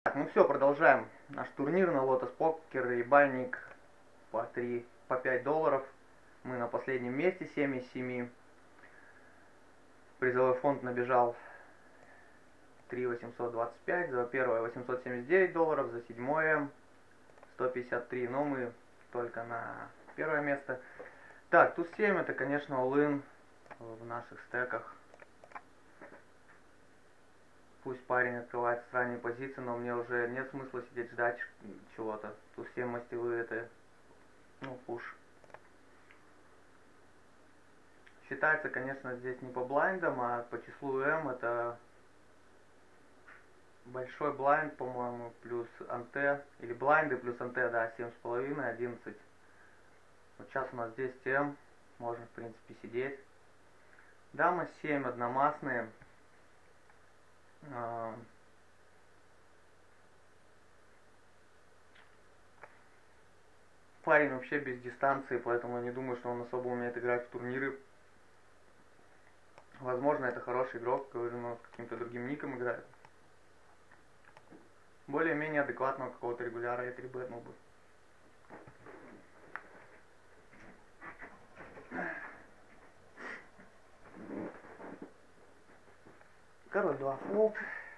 Так, ну все, продолжаем наш турнир на Lotus Poker и бальник по 5 долларов. Мы на последнем месте, 7 из 7. Призовой фонд набежал 3 825, за первое 879 долларов, за седьмое 153, но мы только на первое место. Так, туз 7 это, конечно, all-in в наших стеках. Пусть парень открывает с ранней позиции, но мне уже нет смысла сидеть ждать чего-то. Туз 7 мастевые это, пуш. Считается, конечно, здесь не по блайндам, а по числу М. Это большой блайнд, по-моему, плюс анте. Или блайнды плюс анте, да, 7,5, 11. Вот сейчас у нас 10 М. Можно, в принципе, сидеть. Дама 7, одномастные. Парень вообще без дистанции, поэтому я не думаю, что он особо умеет играть в турниры. Возможно, это хороший игрок, говорю, но с каким-то другим ником играет. Более-менее адекватного какого-то регуляра я 3-бетнул бы. Король 2 фолд.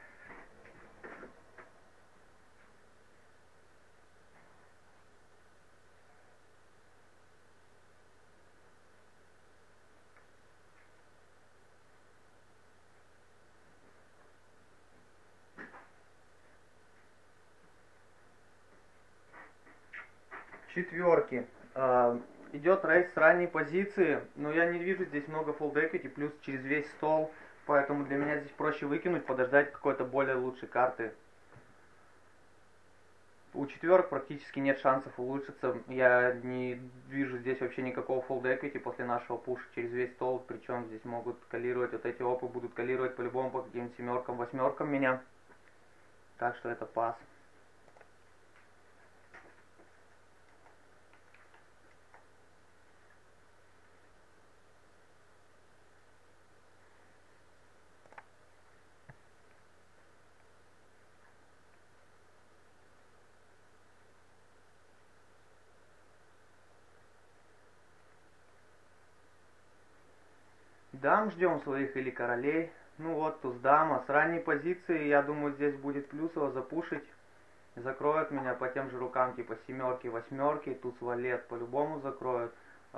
Четверки. Идет рейс с ранней позиции, но я не вижу здесь много full equity, плюс через весь стол, поэтому для меня здесь проще выкинуть, подождать какой-то более лучшей карты. У четверок практически нет шансов улучшиться, я не вижу здесь вообще никакого full equity после нашего пуша через весь стол, причем здесь могут калировать, вот эти опы будут калировать по-любому по каким-нибудь семеркам, восьмеркам меня, так что это пас. Дам ждем своих или королей. Ну вот, туз дама. С ранней позиции, я думаю, здесь будет плюсово запушить. Закроют меня по тем же рукам, типа семерки, восьмерки. Туз валет по-любому закроют.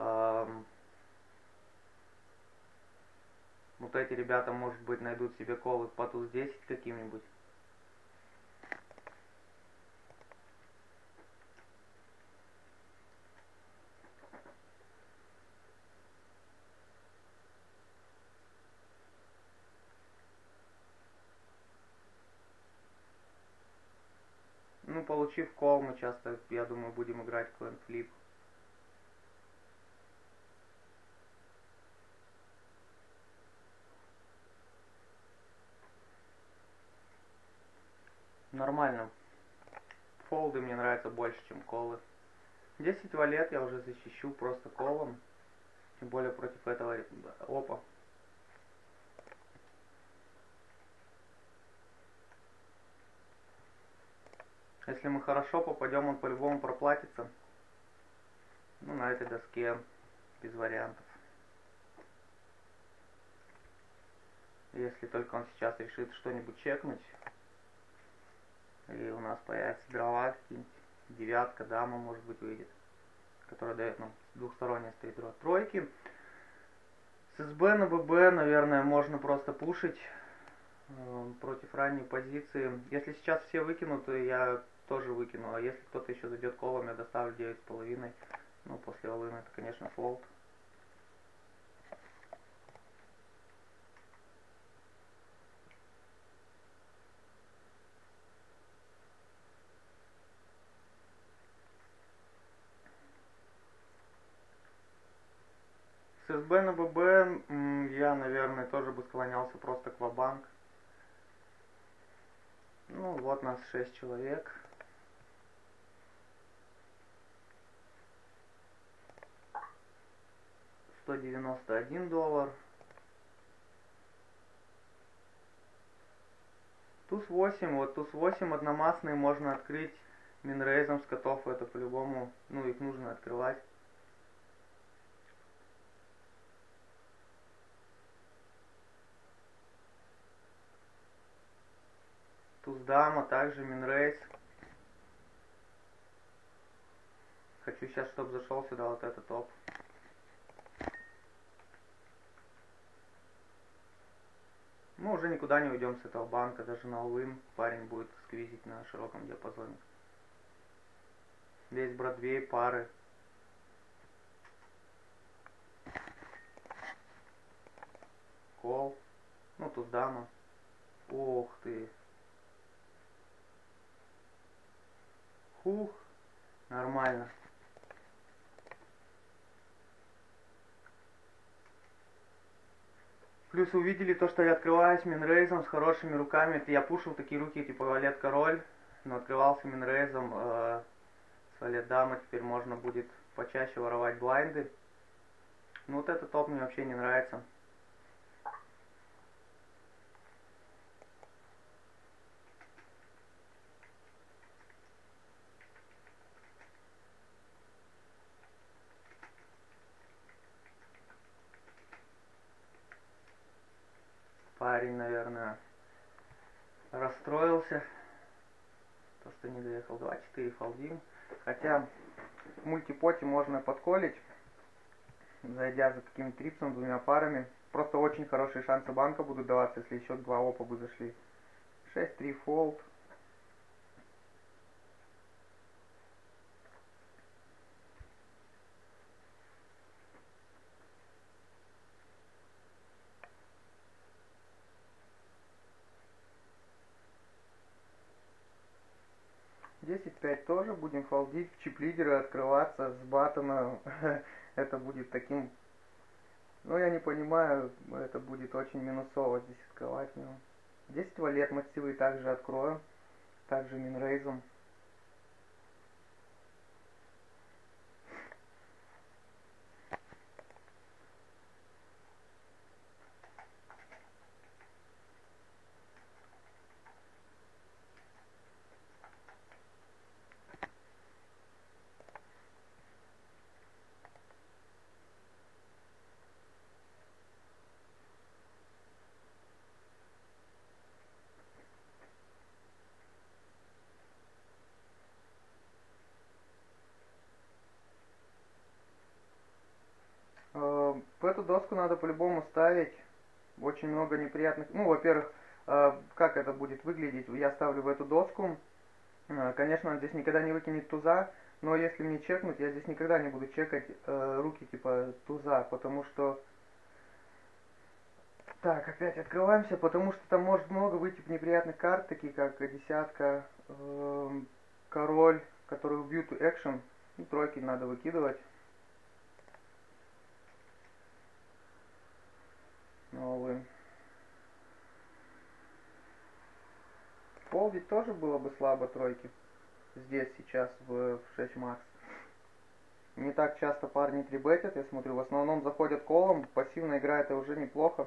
Вот эти ребята, может быть, найдут себе колы по туз 10 каким-нибудь. Ну, получив кол, мы часто, я думаю, будем играть коин-флип. Нормально. Фолды мне нравятся больше, чем колы. 10 валет я уже защищу просто колом. Тем более против этого опа. Если мы хорошо попадем, он по-любому проплатится. Ну, на этой доске без вариантов. Если только он сейчас решит что-нибудь чекнуть. Или у нас появится дрова какие-нибудь. Девятка, дама, может быть, выйдет. Которая дает нам двухстороннее стрит-дрова. Тройки. С СБ на ББ, наверное, можно просто пушить против ранней позиции. Если сейчас все выкинут, то я тоже выкину. А если кто-то еще зайдет колом, я доставлю 9,5. Ну, после all-in это, конечно, фолд. С СБ на ББ я, наверное, тоже бы склонялся просто к ва-банк. Ну, вот нас 6 человек. $191. Туз 8, вот туз 8 одномастные можно открыть минрейзом с котов, это по-любому, ну их нужно открывать. Туз дама, также минрейз. Хочу сейчас, чтобы зашел сюда вот этот топ. Мы уже никуда не уйдем с этого банка, даже на all-in парень будет сквизить на широком диапазоне. Весь Бродвей, пары. Кол. Ну, туз дама. Ух ты. Хух. Нормально. Плюс увидели то, что я открываюсь минрейзом с хорошими руками. Это я пушил такие руки, типа валет король, но открывался минрейзом с валет дама. Теперь можно будет почаще воровать блайнды. Ну вот этот топ мне вообще не нравится. Парень, наверное, расстроился, то что не доехал. 2-4 фолдим. Хотя в мультипоте можно подколить, зайдя за каким-то трипсом, двумя парами. Просто очень хорошие шансы банка будут даваться, если еще 2 опа бы зашли. 6-3 фолд. Десять 5 тоже будем фолдить, в чип-лидеры открываться с баттона. Это будет таким... Ну, я не понимаю, это будет очень минусово здесь открывать него. 10 валет массивы также открою. Также минрейзом. В эту доску надо по-любому ставить. Очень много неприятных... Ну, во-первых, как это будет выглядеть? Я ставлю в эту доску. Конечно, он здесь никогда не выкинет туза, но если мне чекнуть, я здесь никогда не буду чекать руки типа туза, потому что... Так, опять открываемся, потому что там может много выйти неприятных карт, такие как десятка, король, который убьют экшен. И тройки надо выкидывать. Новые. Фолдить тоже было бы слабо тройки. Здесь сейчас в 6 макс. Не так часто парни трибетят, я смотрю. В основном заходят колом. Пассивная игра это уже неплохо.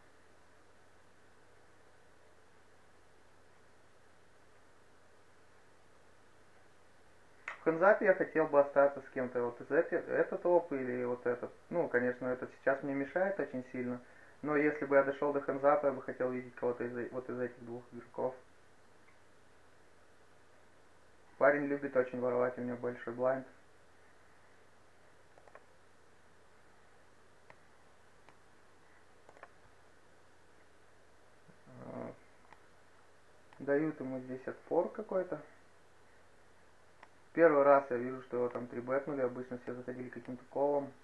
В хэнзапе я хотел бы остаться с кем-то. Вот из этот топ или вот этот. Ну, конечно, этот сейчас мне мешает очень сильно. Но если бы я дошел до хэнзапа, я бы хотел видеть кого-то вот из этих двух игроков. Парень любит очень воровать, у него большой блайнд. Дают ему здесь отпор какой-то. Первый раз я вижу, что его там трибетнули, обычно все заходили каким-то колом.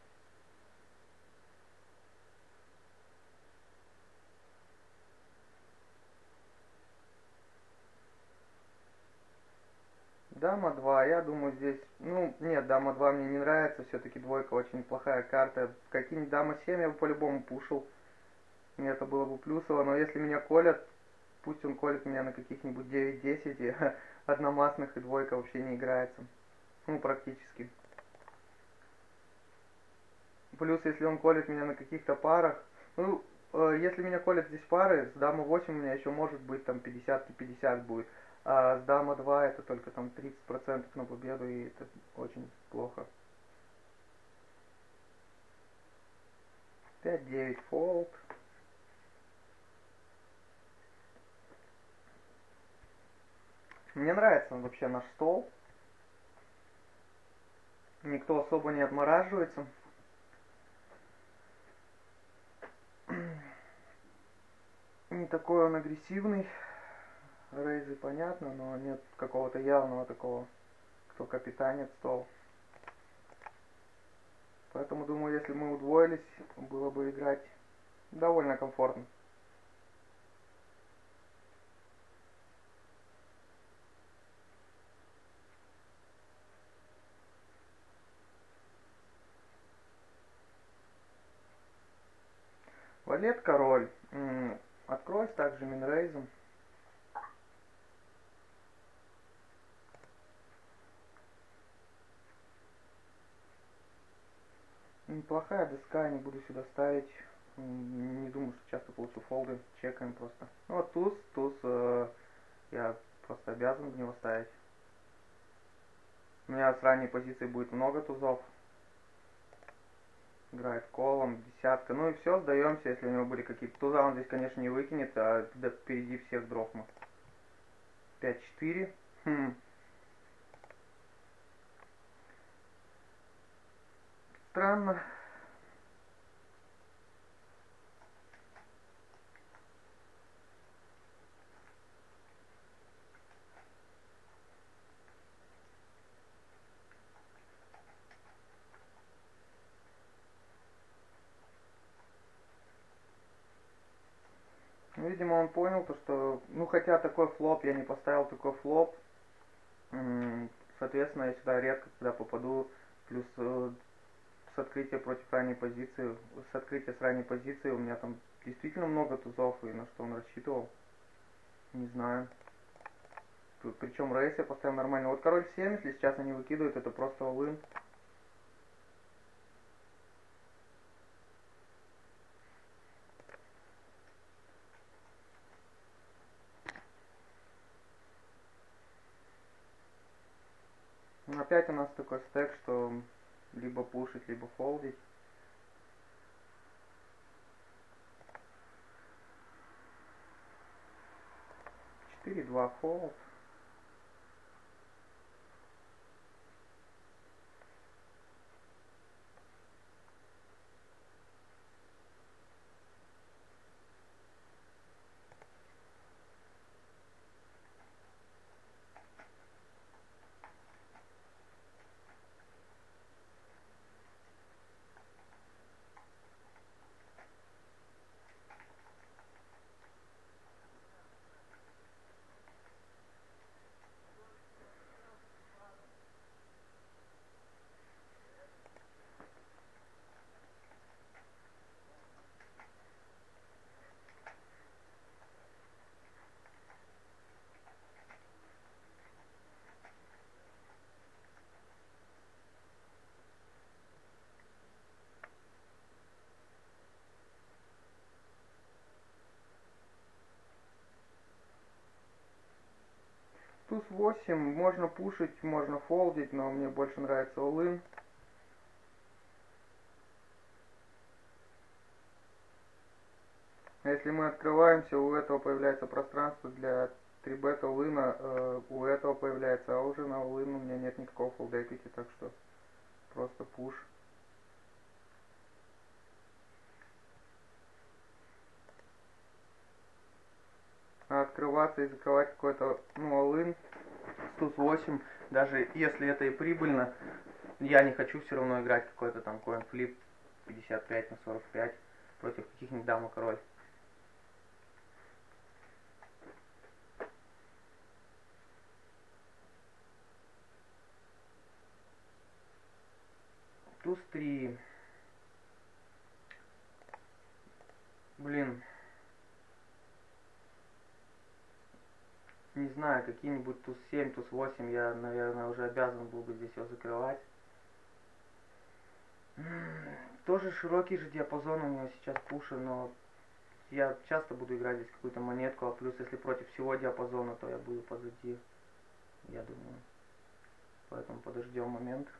Дама 2, я думаю здесь, ну нет, дама 2 мне не нравится, все-таки двойка очень плохая карта. Какие-нибудь дама 7 я бы по-любому пушил, мне это было бы плюсово, но если меня колят, пусть он колет меня на каких-нибудь 9-10, и одномастных и двойка вообще не играется, ну практически. Плюс если он колет меня на каких-то парах, ну если меня колят здесь пары, с дама 8 у меня еще может быть там 50-50 будет. А с дама 2 это только там 30% на победу, и это очень плохо. 5-9 фолд. Мне нравится вообще наш стол. Никто особо не отмораживается. Не такой он агрессивный. Рейзы понятно, но нет какого-то явного такого, кто капитанит стол. Поэтому думаю, если мы удвоились, было бы играть довольно комфортно. Валет король. Откройся также минрейзом. Неплохая доска, не буду сюда ставить. Не думаю, что часто получу фолды. Чекаем просто. Ну вот туз я просто обязан в него ставить. У меня с ранней позиции будет много тузов. Играет колом, десятка. Ну и все, сдаемся, если у него были какие-то туза. Он здесь, конечно, не выкинет, а впереди всех дрофма. 5-4. Странно. Видимо, он понял то, что... Ну, хотя такой флоп, я не поставил такой флоп. Соответственно, я сюда редко когда попаду. Плюс с открытия против ранней позиции, с открытия с ранней позиции у меня там действительно много тузов, и на что он рассчитывал, не знаю. Причем рейс я поставил нормально. Вот король 7, если сейчас они выкидывают, это просто all-in. Опять у нас такой стек, что либо пушить, либо фолдить. 4-2 фолд. Туз 8, можно пушить, можно фолдить, но мне больше нравится all-in. Если мы открываемся, у этого появляется пространство для 3-бет all-in, у этого появляется, а уже на all-in у меня нет никакого фолд-эквити, так что просто пуш. А открываться и закрывать какой-то, ну, all-in с туз 8, даже если это и прибыльно, я не хочу все равно играть какой-то там коин-флип 55 на 45 против каких-нибудь дама король. Туз 3. Блин. Не знаю, какие-нибудь туз 7, туз 8 я, наверное, уже обязан был бы здесь его закрывать. Тоже широкий же диапазон у него сейчас пуши, но я часто буду играть здесь какую-то монетку, а плюс если против всего диапазона, то я буду позади, я думаю. Поэтому подождем момент.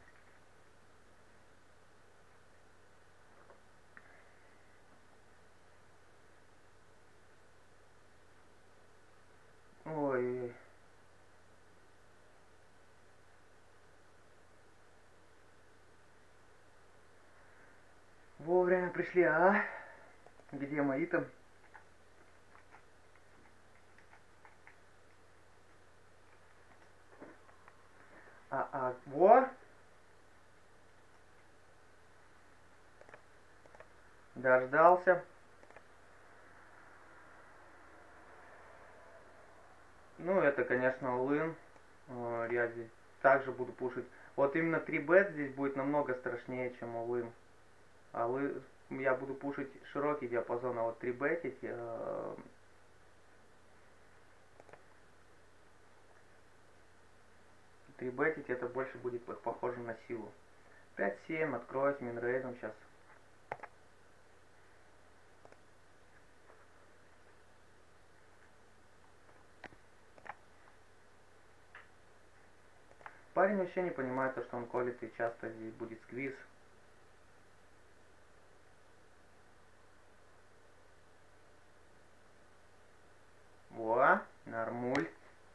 Ой. Вовремя пришли, а? Где мои-то? Во! Дождался. Ну, это, конечно, all-in. Я здесь также буду пушить. Вот именно 3-бет здесь будет намного страшнее, чем all-in. Я буду пушить широкий диапазон, а вот 3-бетить... 3-бетить это больше будет похоже на силу. 5-7, откроюсь минрейдом сейчас. Парень вообще не понимает то, что он колет, и часто здесь будет сквиз. Во, нормуль.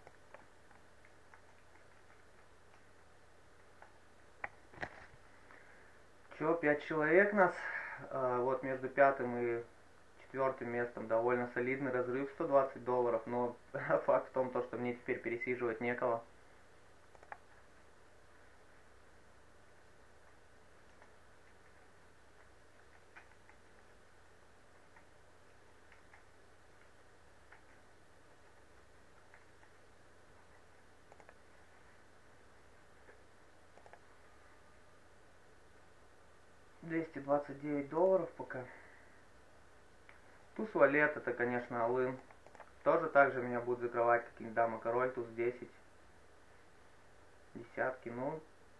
Чё, 5 человек нас. Вот между пятым и четвертым местом довольно солидный разрыв, $120, но факт в том, то, что мне теперь пересиживать некого. $229 пока. Туз валет, это, конечно, all-in. Тоже так же меня будут закрывать, как дама король, туз 10. Десятки, ну.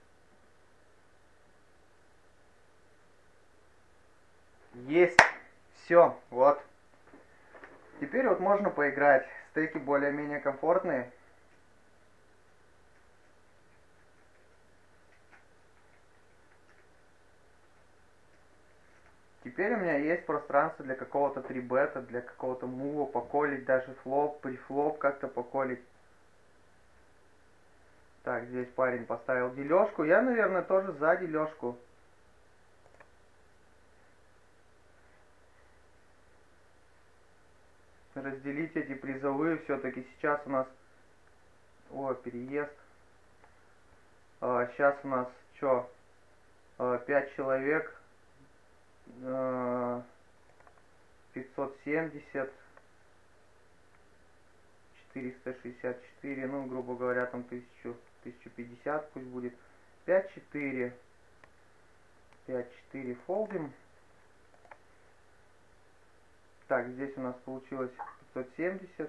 Есть. Все, вот. Теперь вот можно поиграть. Стейки более-менее комфортные. Теперь у меня есть пространство для какого-то 3-бета, для какого-то мува, поколить даже флоп, прифлоп как-то поколить. Так, здесь парень поставил дележку. Я, наверное, тоже за дележку. Разделить эти призовые. Все-таки сейчас у нас... О, переезд. Сейчас у нас что? 5 человек. 570. 464. Ну, грубо говоря, там 1050 пусть будет. 5-4. 5-4 фолдим. Так, здесь у нас получилось 570.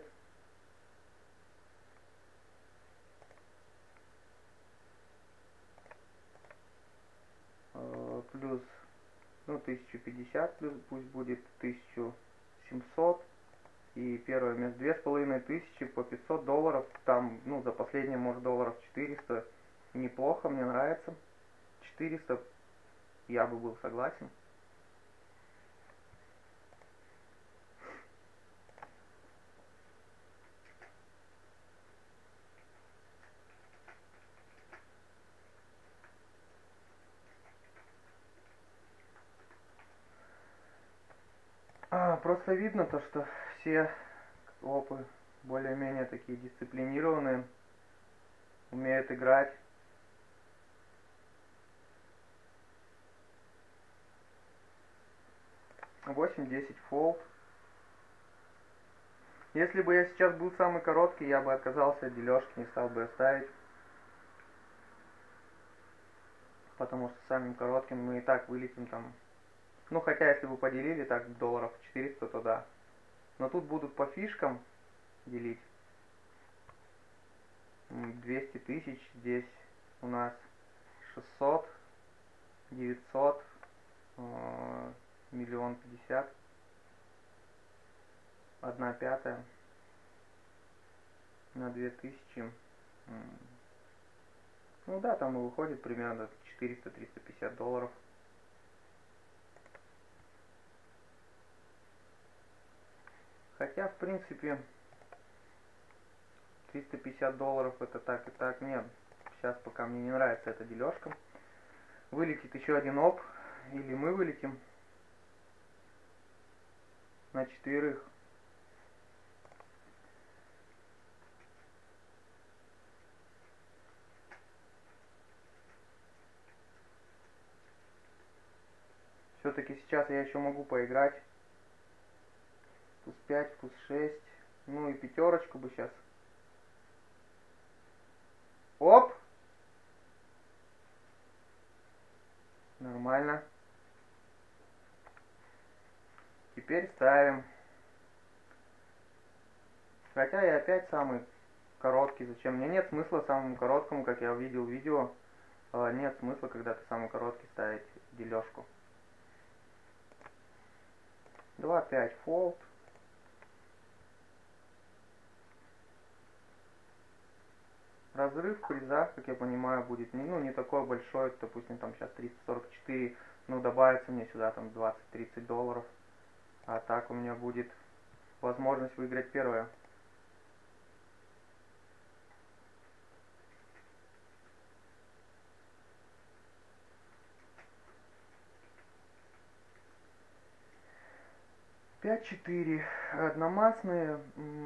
Плюс, ну, 1050 плюс пусть будет 1700. И первое место 2500 по $500. Там, ну, за последнее, может, долларов 400. Неплохо, мне нравится. 400 я бы был согласен. Просто видно то, что все опы более-менее такие дисциплинированные, умеют играть. $8-10 фолд. Если бы я сейчас был самый короткий, я бы отказался от дележки, не стал бы ставить. Потому что самым коротким мы и так вылетим там. Ну, хотя, если бы поделили так долларов 400, то да. Но тут будут по фишкам делить. 200 тысяч, здесь у нас 600, 900, 1 050 000. 1/5 на 2000. Ну да, там и выходит примерно 400-350 долларов. Хотя, в принципе, 350 долларов это так и так. Нет, сейчас пока мне не нравится эта дележка. Вылетит еще один оп, или мы вылетим на 4. Все-таки сейчас я еще могу поиграть. Туз 5, туз 6. Ну и пятерочку бы сейчас. Оп! Нормально. Теперь ставим. Хотя я опять самый короткий. Зачем? Мне нет смысла самому короткому, как я увидел в видео. Нет смысла, когда ты самый короткий, ставить дележку. 2-5 фолд. Разрыв в призах, как я понимаю, будет не такой большой. Допустим, там сейчас 344. Ну, добавится мне сюда там 20-30 долларов. А так у меня будет возможность выиграть первое. Пять 4 одномастные.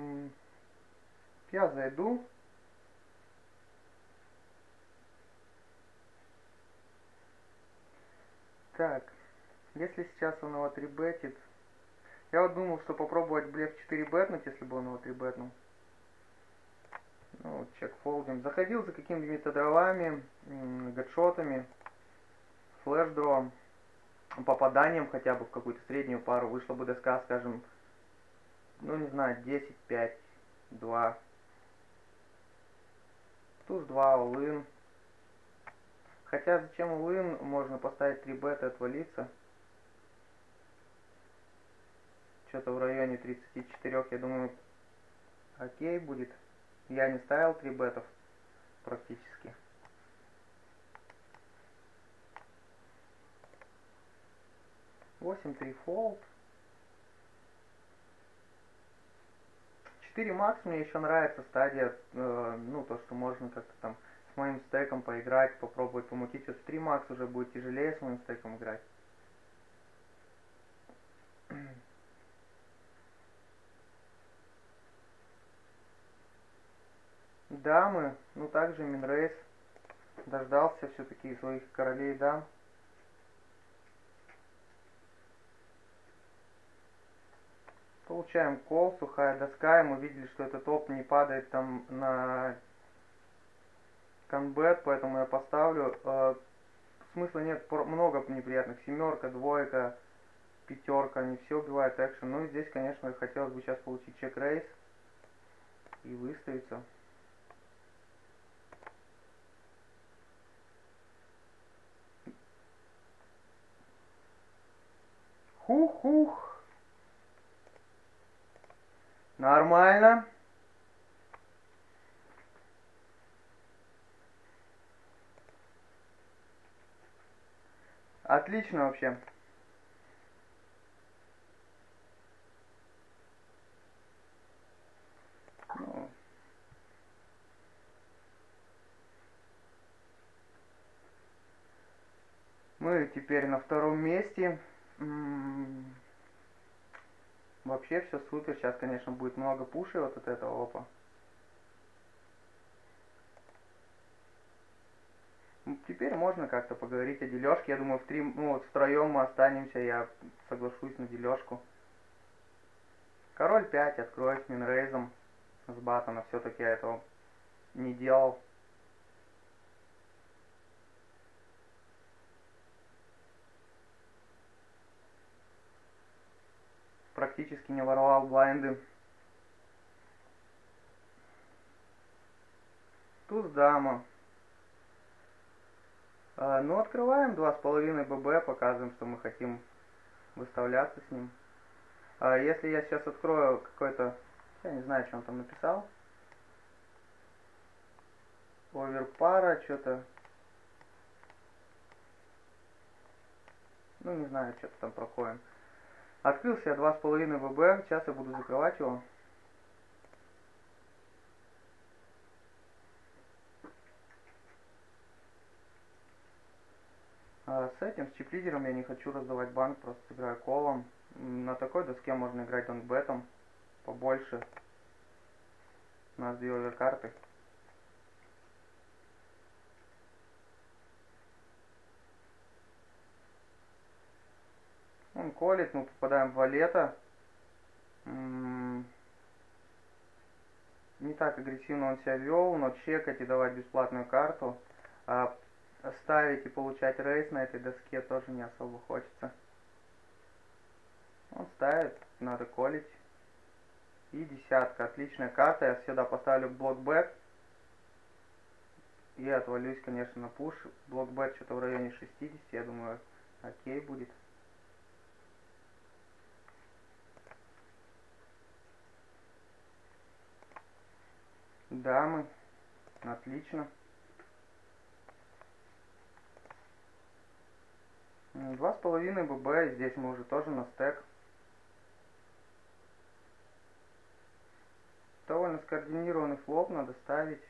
Я зайду. Так, если сейчас он его 3-бетит. Я вот думал, что попробовать блеф 4 бетнуть, если бы он его 3-бетнул. Ну, чек фолдим. Заходил за какими-то дровами, гадшотами, флеш-дровом, попаданием хотя бы в какую-то среднюю пару. Вышла бы доска, скажем, ну не знаю, 10, 5, 2. Туз 2, all-in. Хотя зачем all-in? Можно поставить 3 бета и отвалиться. Что-то в районе 34, я думаю, окей будет. Я не ставил 3 бетов практически. Восемь 3 фолд. 4 макс мне еще нравится стадия, ну то, что можно как-то там с моим стеком поиграть, попробовать помутить. Вот в 3 макс уже будет тяжелее с моим стеком играть. Дамы, ну также минрейс. Дождался все-таки своих королей дам. Получаем кол, сухая доска, и мы видели, что этот топ не падает там на конбет, поэтому я поставлю. Смысла нет, много неприятных. Семерка, двойка, пятерка, они все убивают экшен. Ну и здесь, конечно, хотелось бы сейчас получить чек-рейс и выставиться. Хух-хух. Нормально. Отлично вообще. Ну. Мы теперь на втором месте. Вообще все супер. Сейчас, конечно, будет много пушей вот от этого опа. Теперь можно как-то поговорить о дележке. Я думаю, втроем мы останемся. Я соглашусь на дележку. Король 5 открою с минрейзом. С батона. Все-таки я этого не делал. Практически не воровал блайнды. Туз дама. Ну, открываем 2,5 ББ, показываем, что мы хотим выставляться с ним. Если я сейчас открою какой-то, я не знаю, что он там написал, оверпара, что-то, ну не знаю, что-то там про коин. Открылся 2,5 ВБ, сейчас я буду закрывать его. С этим, с чип-лидером я не хочу раздавать банк, просто играю колом. На такой доске можно играть донбетом побольше. У нас 2 оверкарты. Он колет, мы попадаем в валета. Не так агрессивно он себя вел, но чекать и давать бесплатную карту, ставить и получать рейс на этой доске тоже не особо хочется. Он ставит, надо колить. И десятка, отличная карта, я сюда поставлю блокбет. И отвалюсь, конечно, на пуш. Блокбет что-то в районе 60, я думаю, окей будет. Дамы, отлично. 2,5 ББ, здесь мы уже тоже на стек. Довольно скоординированный флоп, надо ставить.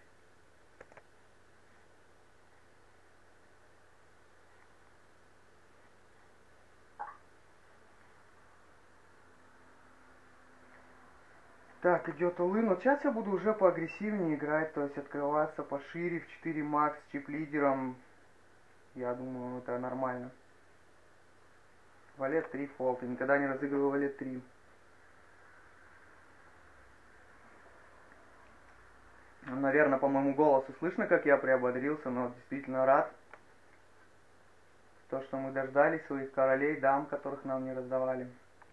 Так, идет улы, но сейчас я буду уже поагрессивнее играть, то есть открываться пошире в 4 макс с чип-лидером. Я думаю, это нормально. Валет 3 фолт, я никогда не разыгрывал валет 3. Наверное, по моему голосу слышно, как я приободрился, но действительно рад. То, что мы дождались своих королей, дам, которых нам не раздавали.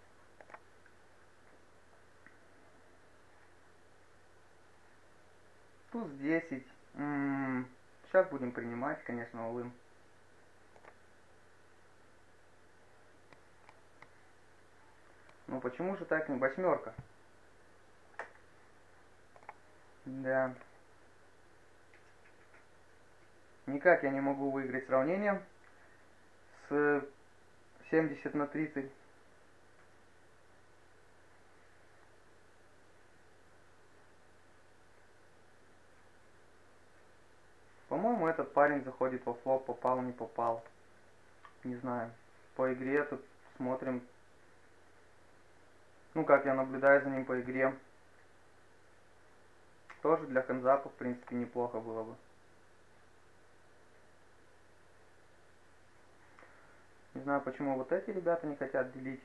Туз 10. Сейчас будем принимать, конечно, улым. Ну почему же так не? 8. Да. Никак я не могу выиграть сравнение с 70 на 30. По-моему, этот парень заходит во флоп, попал, не попал. Не знаю. По игре тут смотрим. Ну, как я наблюдаю за ним по игре. Тоже для хендзапа, в принципе, неплохо было бы. Не знаю, почему вот эти ребята не хотят делить.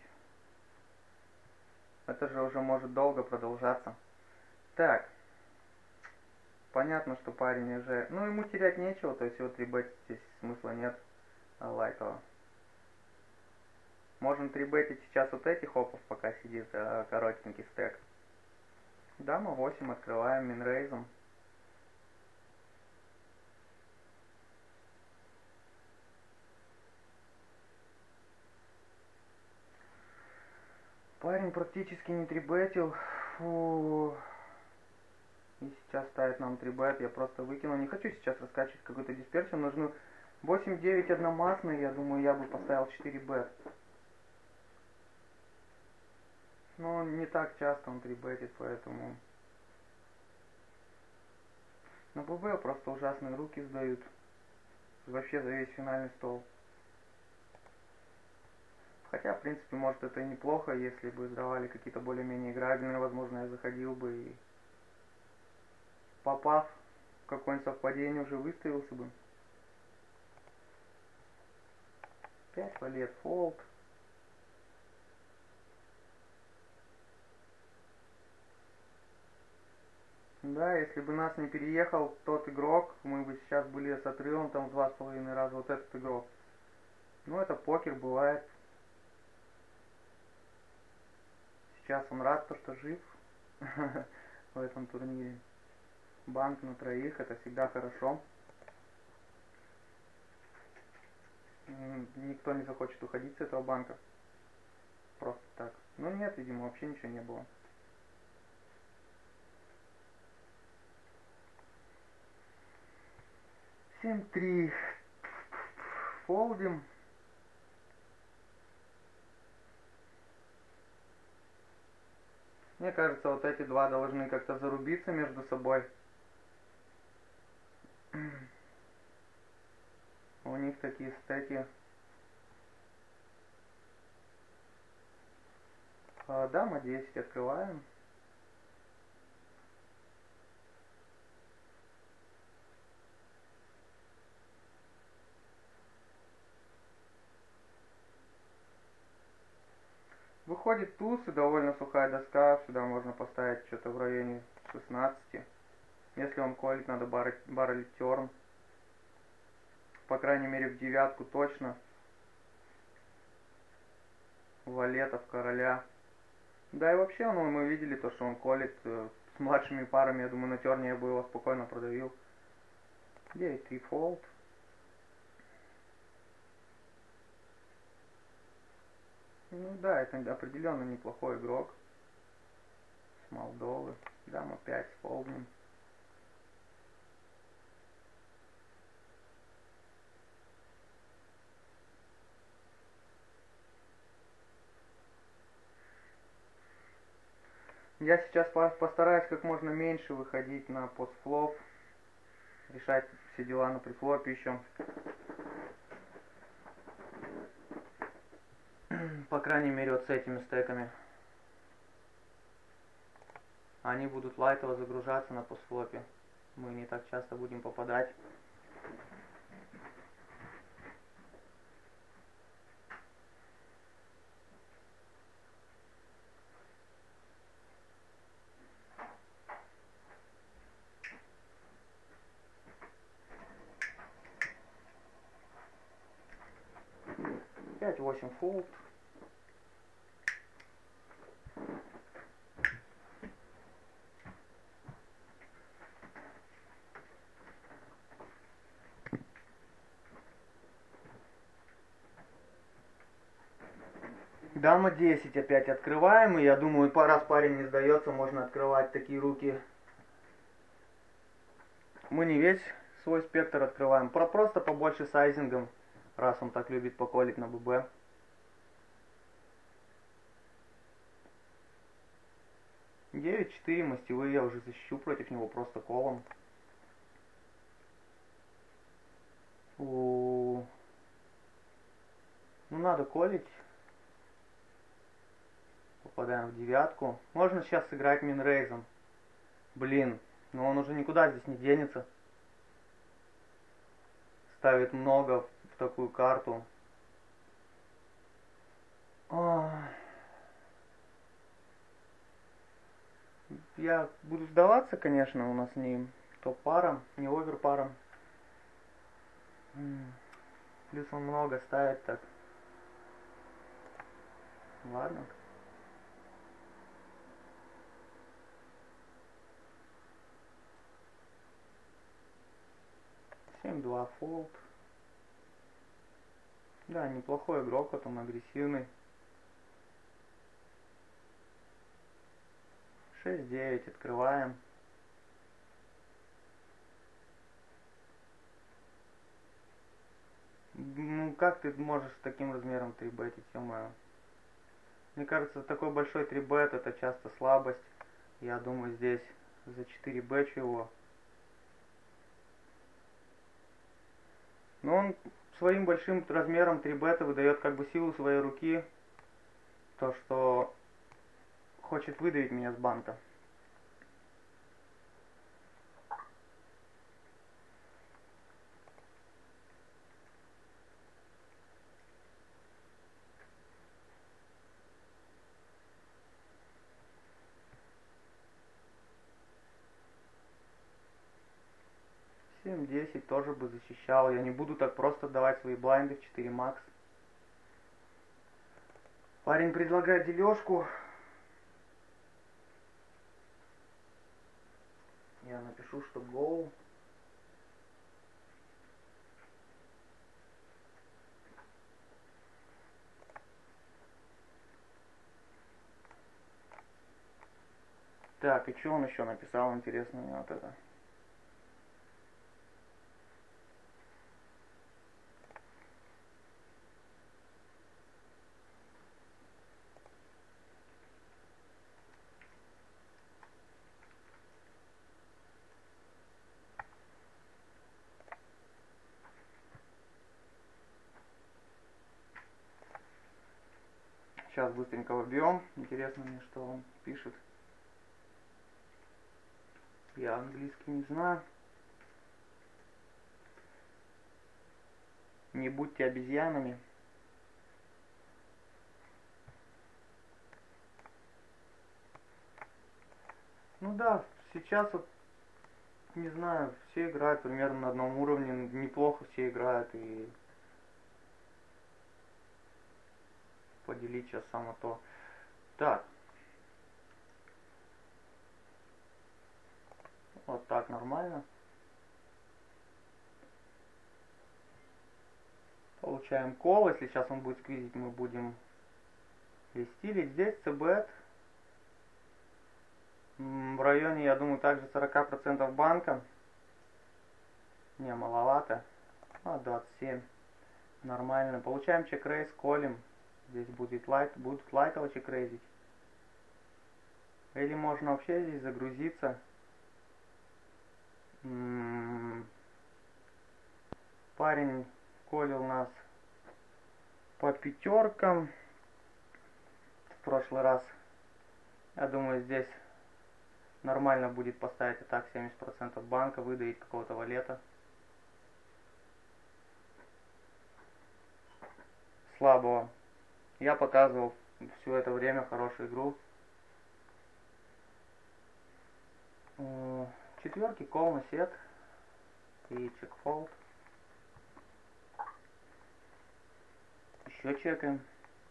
Это же уже может долго продолжаться. Так. Понятно, что парень уже... Ну, ему терять нечего, то есть его трибетить здесь смысла нет. Лайтово. Можно трибетить сейчас вот этих хопов, пока сидит коротенький стек. Дама 8 открываем минрейзом. Парень практически не трибетил. Фу. И сейчас ставит нам трибет. Я просто выкину. Не хочу сейчас раскачивать какую-то дисперсию. Нужно 8-9 одномастный. Я думаю, я бы поставил 4 бет. Но не так часто он трибетит, поэтому... На ББ просто ужасные руки сдают. Вообще за весь финальный стол. Хотя, в принципе, может это и неплохо, если бы сдавали какие-то более-менее играбельные, возможно, я заходил бы и, попав в какое-нибудь совпадение, уже выставился бы. 5 валет фолд. Да, если бы нас не переехал тот игрок, мы бы сейчас были с отрывом там в 2,5 раза, вот этот игрок. Ну, это покер, бывает. Сейчас он рад, то, что жив в этом турнире. Банк на троих, это всегда хорошо. Никто не захочет уходить с этого банка. Просто так. Ну нет, видимо, вообще ничего не было. Семь три. Фолдим. Мне кажется, вот эти два должны как-то зарубиться между собой. У них такие стеки. Дама 10 открываем. Выходит туз и довольно сухая доска. Сюда можно поставить что-то в районе 16. Если он колит, надо баррелить терн. По крайней мере в девятку точно. Валетов, короля. Да и вообще, ну, мы видели то, что он колит с младшими парами. Я думаю, на терне я бы его спокойно продавил. 9-3 фолд. Ну да, это определенно неплохой игрок. С Молдовы. Дама 5 с фолдом. Я сейчас постараюсь как можно меньше выходить на постфлоп. Решать все дела на префлопе еще. По крайней мере вот с этими стеками. Они будут лайтово загружаться на постфлопе. Мы не так часто будем попадать. Пять 8 фолд. Дама 10 опять открываем. И я думаю, раз парень не сдается, можно открывать такие руки. Мы не весь свой спектр открываем. Просто побольше сайзингом. Раз он так любит поколить на ББ. 9-4 мастевые я уже защищу против него просто колом. Ну надо колить. Попадаем в девятку. Можно сейчас сыграть минрейзом. Блин, но он уже никуда здесь не денется. Ставит много в такую карту. Я буду сдаваться, конечно, у нас не топ-пара, не овер-пара. Плюс он много ставит так. Ладно. Семь 2 фолд. Да, неплохой игрок, вот он агрессивный. 6-9 открываем. Ну как ты можешь с таким размером 3бетить, ё-моё? Мне кажется, такой большой 3бет это часто слабость. Я думаю, здесь за 4 бэчу его. Но он своим большим размером 3бета выдает как бы силу своей руки. То, что хочет выдавить меня с банка. Семь 10 тоже бы защищал. Я не буду так просто давать свои блайнды в 4 макс. Парень предлагает дележку. Я напишу, что гол. Так, и что он еще написал, интересно мне вот это. Сейчас быстренько вобьем. Интересно мне, что он пишет. Я английский не знаю. Не будьте обезьянами. Ну да, сейчас вот, не знаю, все играют примерно на одном уровне. Неплохо все играют. И поделить сейчас само то. Так. Вот так нормально. Получаем кол. Если сейчас он будет сквизить, мы будем листилить. Здесь CBET в районе, я думаю, также 40% банка. Не, маловато. 27. Нормально. Получаем чек-рейз, колем. Здесь будут лайтово чек-рейзить. Или можно вообще здесь загрузиться. Парень колил нас по пятеркам в прошлый раз. Я думаю, здесь нормально будет поставить и так 70% банка, выдавить какого-то валета. Слабого. Я показывал все это время хорошую игру. Четверки, кол на сет и чек-фолд. Еще чекаем.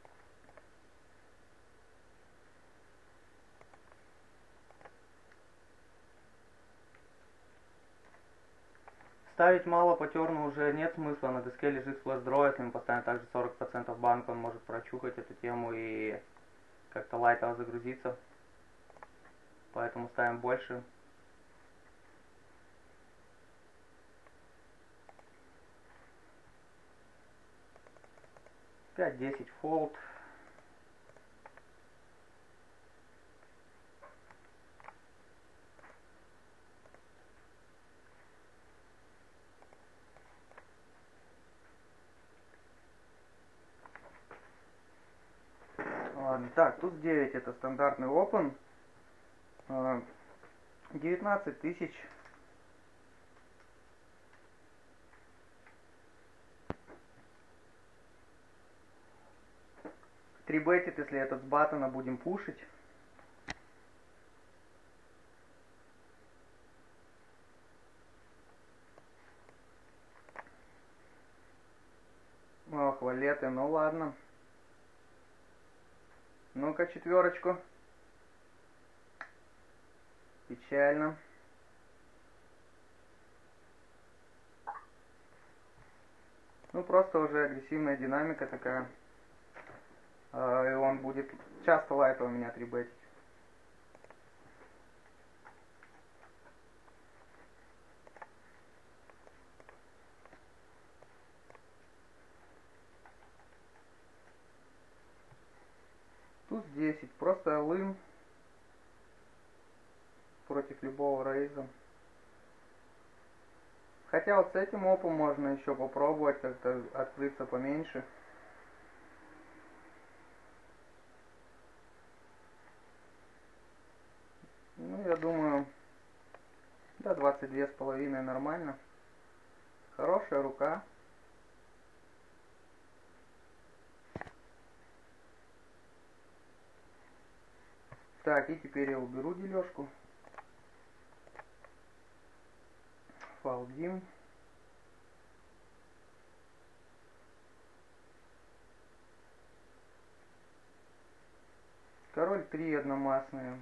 Ставить мало по терну уже нет смысла. На доске лежит флеш-дро. Если мы поставим также 40% банка, он может прочухать эту тему и как-то лайтово загрузиться. Поэтому ставим больше. Опять 10 фолд. Ладно, так, тут 9 это стандартный open. 19 тысяч. Трибетит, если этот с баттона будем пушить. Ох, валеты, ну ладно. Ну-ка, четверочку. Печально. Ну, просто уже агрессивная динамика такая. И он будет часто лайтово меня трибетить. Тут 10. Просто лым против любого рейза. Хотя вот с этим опом можно еще попробовать как-то открыться поменьше. Ну, я думаю, да, 22,5 нормально. Хорошая рука. Так, и теперь я уберу дележку. Фалдим. Король 3 одномастные.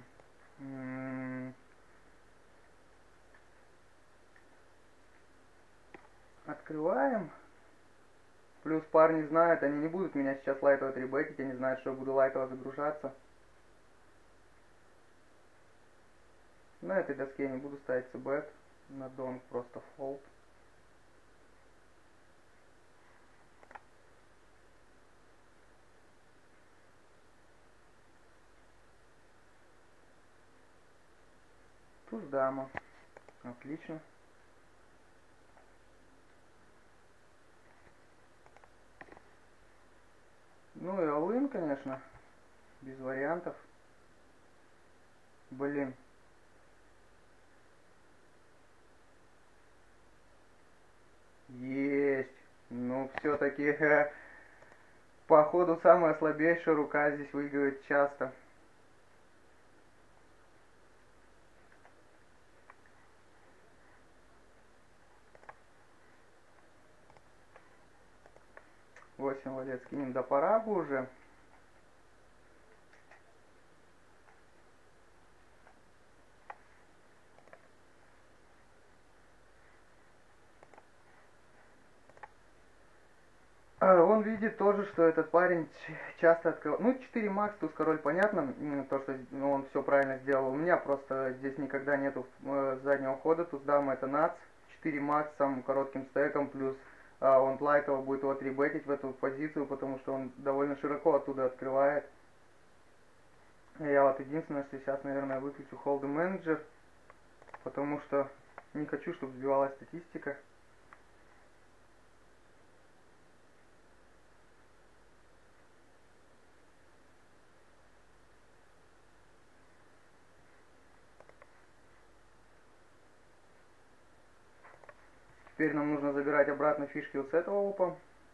Открываем. Плюс парни знают, они не будут меня сейчас лайтово трибетить, они знают, что я буду лайтово загружаться. На этой доске я не буду ставить c-bet, на дон просто fold. Туз дама. Отлично. Ну и all-in, конечно. Без вариантов. Блин. Есть. Ну, все-таки, походу, самая слабейшая рука здесь выигрывает часто. Восемь валет скинем, да пора бы уже. Он видит тоже, что этот парень часто открывает. Ну, 4 макс, туз король, понятно, то, что он все правильно сделал. У меня просто здесь никогда нету заднего хода, туз дама это нац. 4 макс самым коротким стеком, плюс он лайтово будет его трибетить в эту позицию, потому что он довольно широко оттуда открывает. Я вот единственное, что сейчас, наверное, выключу Hold Manager, потому что не хочу, чтобы сбивалась статистика. Теперь нам нужно забирать обратно фишки вот с этого опа.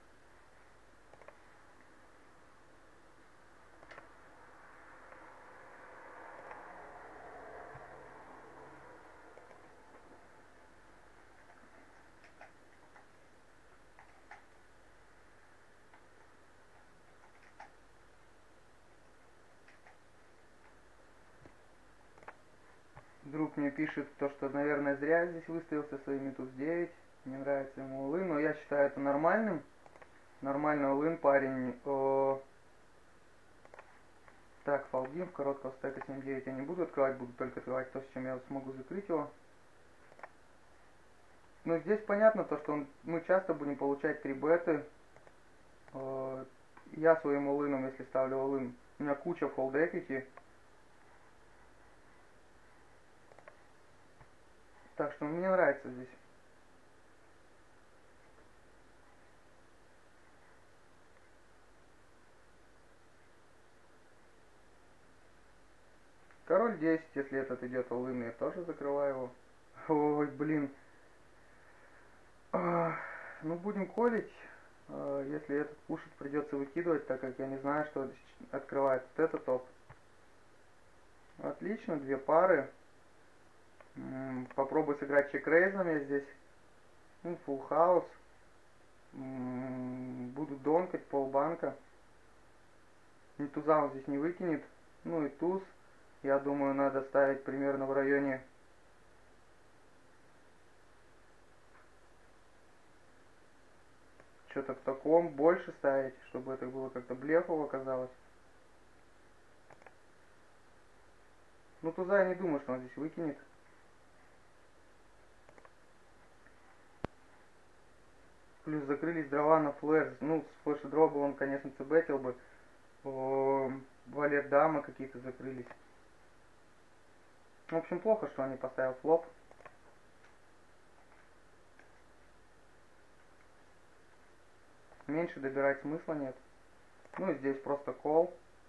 Друг мне пишет то, что, наверное, зря я здесь выставился своими туз 9. Не нравится ему all-in, но я считаю это нормальным. Нормальный all-in парень. Так, фолдим, короткого стека 7-9 я не буду открывать, буду только открывать то, с чем я смогу закрыть его. Но здесь понятно то, что мы часто будем получать 3 беты. Я своим all-in, если ставлю all-in, у меня куча fold equity. Так что мне нравится здесь. Король 10, если этот идет all-in, я тоже закрываю его. Ой, блин. Ну, будем колить. Если этот пушит, придется выкидывать, так как я не знаю, что открывает вот этот топ. Отлично, 2 пары. Попробую сыграть чек-рейзом я здесь. Ну, full house. Буду донкать полбанка. И туза он здесь не выкинет. Ну и туз. Я думаю, надо ставить примерно в районе что-то в таком, больше ставить, чтобы это было как-то блефово казалось. Ну туза я не думаю, что он здесь выкинет. Плюс закрылись дрова на флэш. Ну, с флэш-дроба он, конечно, цбетил бы. Валет дамы какие-то закрылись. В общем, плохо, что он не поставил флоп. Меньше добирать смысла нет. Ну и здесь просто кол.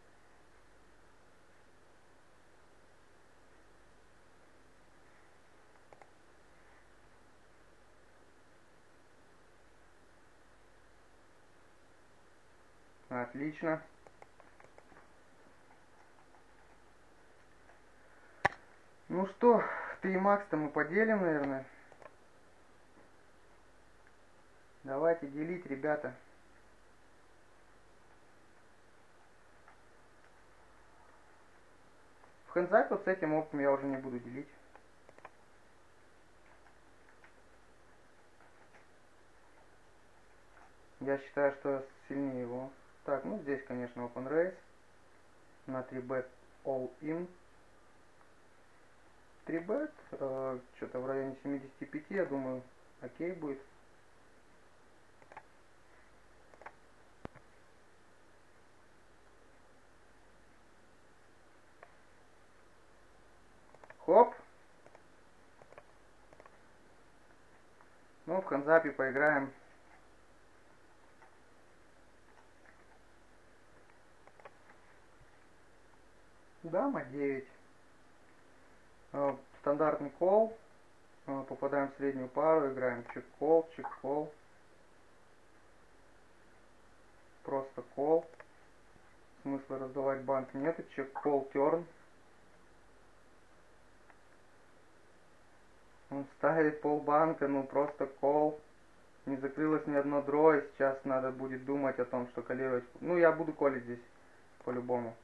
Отлично. Ну что, 3 макс-то мы поделим, наверное. Давайте делить, ребята. В хендзак вот с этим опытом я уже не буду делить. Я считаю, что я сильнее его. Так, ну здесь, конечно, open raise. На 3 bet all in. 3 бет, что-то в районе 75, я думаю, окей будет. Хоп. Ну, в хандзапе поиграем. Дама 9. Стандартный кол. Попадаем в среднюю пару, играем чек-кол, чек-кол. Просто кол. Смысла раздавать банк нету. Чек-кол, терн. Он ставит полбанка, ну просто кол. Не закрылось ни одно дро, и сейчас надо будет думать о том, что колировать. Ну, я буду колить здесь, по-любому.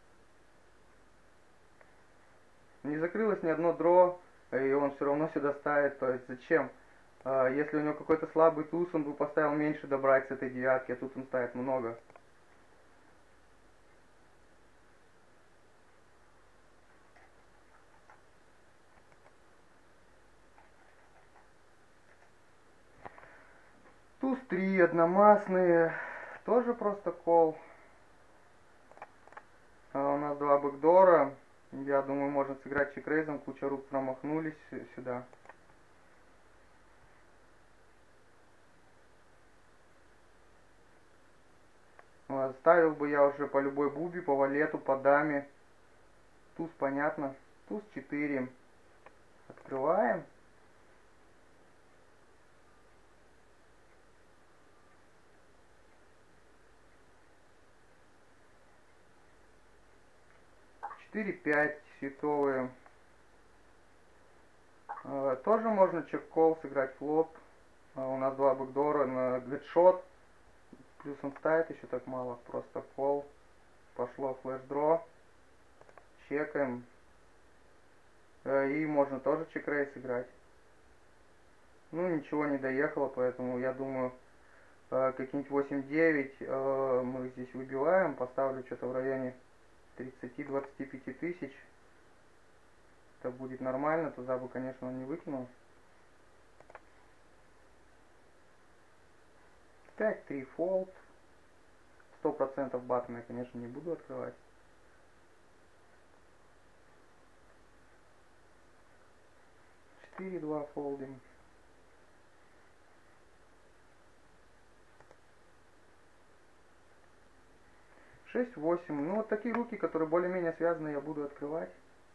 Не закрылось ни одно дро, и он все равно сюда ставит, то есть зачем? Если у него какой-то слабый туз, он бы поставил меньше добрать с этой девятки, а тут он ставит много. Туз 3, одномастные, тоже просто кол. У нас 2 бэкдора. Я думаю, можно сыграть чек-рейзом, куча рук промахнулись сюда. Ставил бы я уже по любой бубе, по валету, по даме. Туз понятно. Туз 4. Открываем. Четыре, 5 световые. Тоже можно чек-кол, сыграть флоп. У нас 2 бэкдора на гэтшот. Плюс он ставит еще так мало. Просто кол. Пошло флеш-дро. Чекаем. И можно тоже чек-рейс играть. Ну, ничего не доехало, поэтому я думаю, какие-нибудь 8-9 мы здесь выбиваем. Поставлю что-то в районе 30-25 тысяч. Это будет нормально. Туда бы, конечно, он не выкинул. 5-3 фолд. 100% баттон я, конечно, не буду открывать. 4-2 фолдим. 6-8. Ну, вот такие руки, которые более-менее связаны, я буду открывать.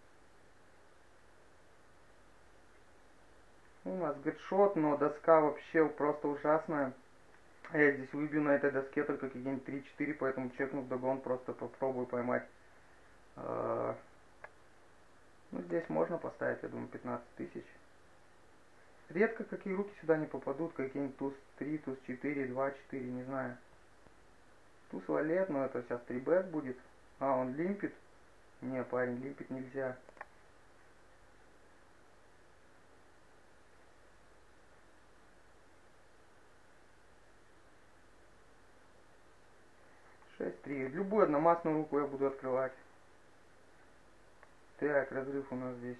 У нас гэтшот, но доска вообще просто ужасная. Я здесь выбью на этой доске только какие-нибудь 3-4, поэтому чекнув догон, просто попробую поймать. Ну, здесь можно поставить, я думаю, 15 тысяч. Редко какие руки сюда не попадут, какие-нибудь туз 3, туз 4, 2, 4, не знаю. Туз валет, но это сейчас 3-бет будет. А, он лимпит. Не, парень, лимпит нельзя. Любую одномастную руку я буду открывать. Так, разрыв у нас здесь.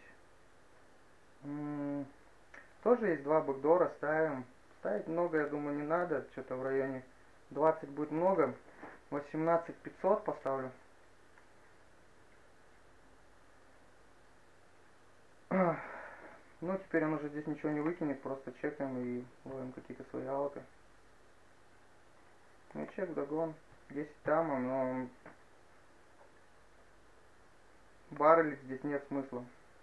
Тоже есть 2 бэкдора, ставим. Ставить много, я думаю, не надо. Что-то в районе 20 будет много. 18 500 поставлю. Ну, теперь он уже здесь ничего не выкинет. Просто чекаем и ловим какие-то свои ауты. Ну, чек, догон. 10 дама, но баррелить здесь нет смысла.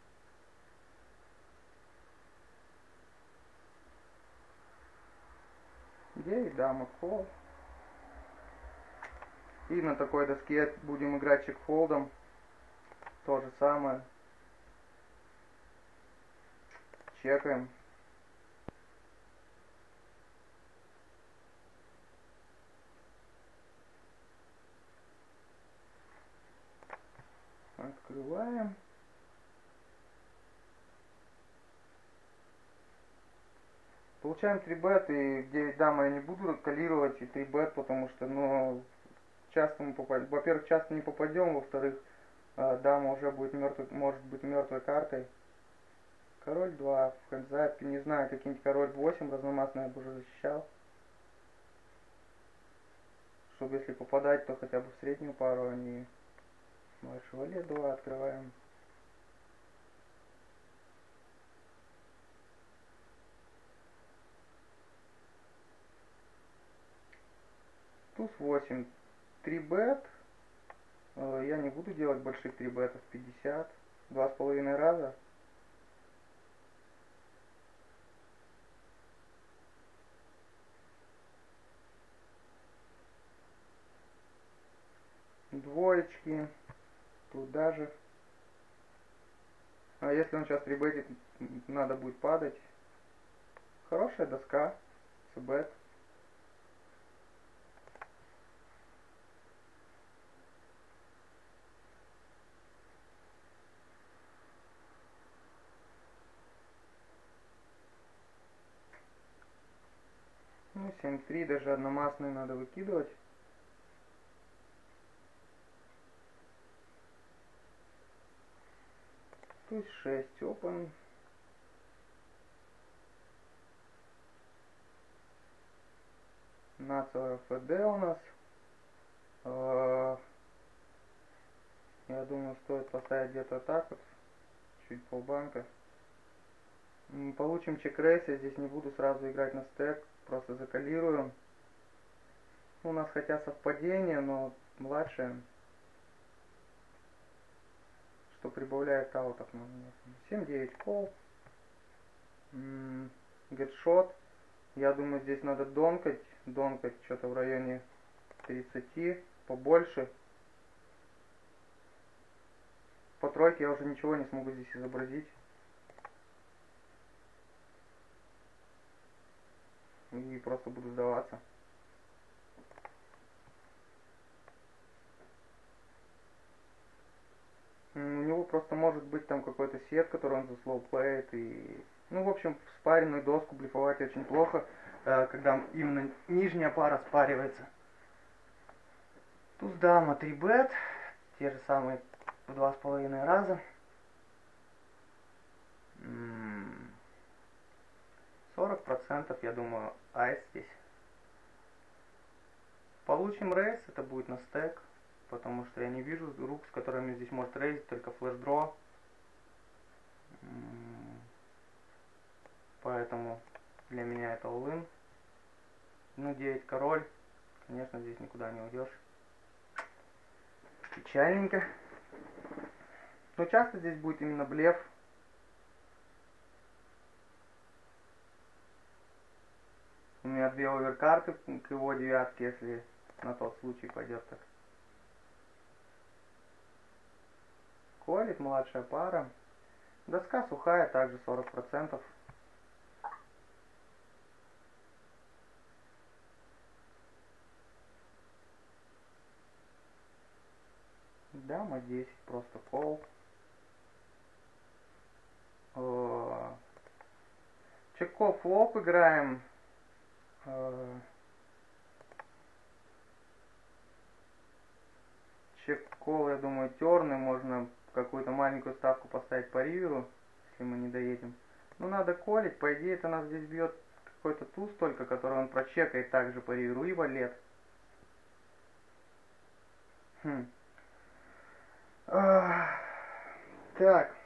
Дама, фолд. И на такой доске будем играть чек-фолдом. То же самое. Чекаем. Открываем. Получаем 3-бет, и 9 дама я не буду колировать, и 3-бет, потому что, ну, часто мы попадем. Во-первых, часто не попадем, во-вторых, дама уже будет мертвой, может быть мертвой картой. Король 2 в хедзапе, не знаю, какие-нибудь король 8 разномастный я бы уже защищал. Чтобы если попадать, то хотя бы в среднюю пару, а не младший валет 2 открываем. Туз 8, 3 бет. Я не буду делать больших 3 бетов, 50, 2,5 раза. Двоечки, тут даже. А если он сейчас прибетит, надо будет падать. Хорошая доска, сбет. Ну, 7-3, даже одномастные надо выкидывать. Туз 6, open. Нацо ФД у нас. Я думаю, стоит поставить где-то так вот, чуть полбанка. Получим чек-рейс, я здесь не буду сразу играть на стек, просто закалирую. У нас хотя совпадение, но младшее, что прибавляет аутов. 7-9 кол. Гетшот. Я думаю, здесь надо донкать что-то в районе 30, побольше. По тройке я уже ничего не смогу здесь изобразить. И просто буду сдаваться. У него просто может быть там какой-то сет, который он заслоуплеет. И... Ну, в общем, в спаренную доску блефовать очень плохо, когда именно нижняя пара спаривается. Туз дама 3 бет, те же самые в 2,5 раза. 40%, я думаю, айс здесь. Получим рейс, это будет на стек, потому что я не вижу рук, с которыми здесь может рейзить, только флеш-дро. Поэтому для меня это all-in. Ну, 9 король, конечно, здесь никуда не уйдешь. Печальненько. Но часто здесь будет именно блеф. У меня 2 оверкарты к его девятке, если на тот случай пойдет так. Колит младшая пара. Доска сухая, также 40%. Дама 10, просто кол. Чеков флоп играем. Чек-кол, я думаю, терный. Можно какую-то маленькую ставку поставить по риверу, если мы не доедем. Ну, надо колить. По идее, это нас здесь бьет какой-то туз только, который он прочекает также по риверу, и валет. Так.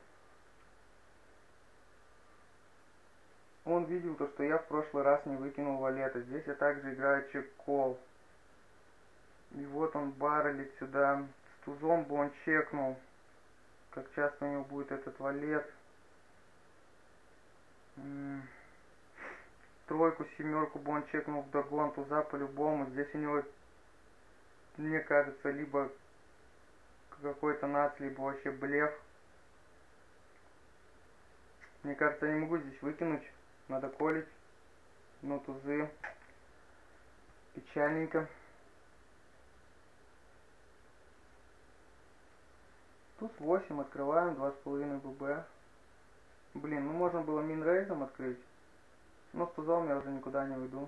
Он видел то, что я в прошлый раз не выкинул валета. Здесь я также играю чек-кол. И вот он баррелит сюда. С тузом бы он чекнул. Как часто у него будет этот валет. Тройку, семерку бы он чекнул вдогон. Туза по-любому. Здесь у него, мне кажется, либо какой-то нац, либо вообще блеф. Мне кажется, я не могу здесь выкинуть. Надо колить. Ну, тузы. Печальненько. Туз 8 открываем, 2,5 ББ. Блин, ну можно было мин-рейзом открыть. Но с тузом я уже никуда не уйду.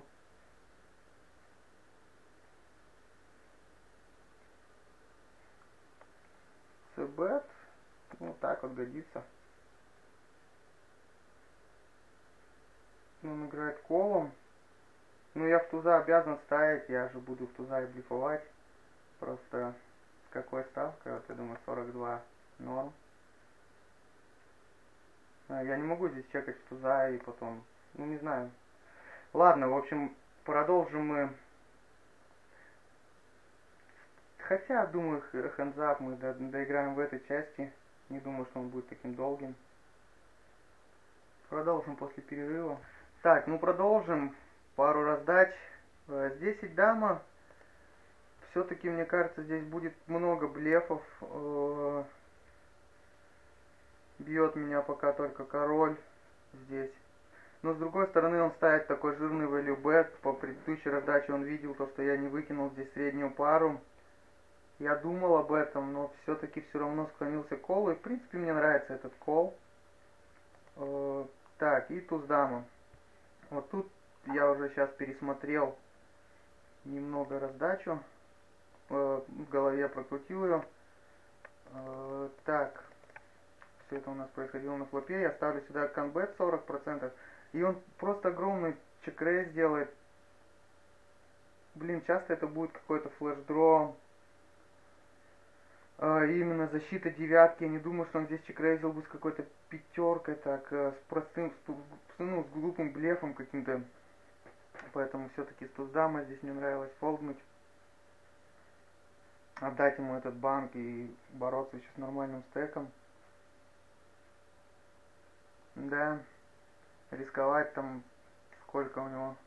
С-бет. Ну так вот годится. Конечно, он играет колом. Но я в туза обязан ставить, я же буду в туза и блефовать. Просто с какой ставкой? Вот я думаю 42 норм. Я не могу здесь чекать в туза и потом... Ну не знаю. Ладно, в общем, продолжим мы. Хотя, думаю, хендзап мы доиграем в этой части. Не думаю, что он будет таким долгим. Продолжим после перерыва. Так, ну продолжим. Пару раздач. Здесь и дама. Все-таки, мне кажется, здесь будет много блефов. Бьет меня пока только король здесь. Но с другой стороны, он ставит такой жирный value bet. По предыдущей раздаче он видел то, что я не выкинул здесь среднюю пару. Я думал об этом, но все-таки все равно склонился к колу. И в принципе мне нравится этот кол. Так, и туз дама. Вот тут я уже сейчас пересмотрел немного раздачу. В голове прокрутил ее. Так, все это у нас происходило на флопе. Я ставлю сюда конбет 40%. И он просто огромный чекрейс делает. Блин, часто это будет какой-то флеш-дро. Именно защита девятки. Я не думаю, что он здесь чекрейзил бы с какой-то пятеркой, так, с простым, ну, с глупым блефом каким-то. Поэтому все-таки с туздамой здесь мне нравилось фолднуть. Отдать ему этот банк и бороться еще с нормальным стеком. Да, рисковать там, сколько у него?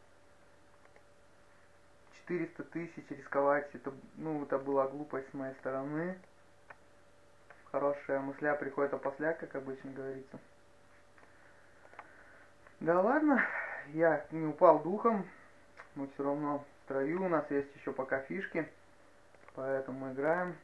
400 тысяч рисковать, это, ну, это была глупость с моей стороны. Хорошая мысля приходит опосля, как обычно говорится. Да ладно, я не упал духом, мы все равно в строю, у нас есть еще пока фишки, поэтому играем.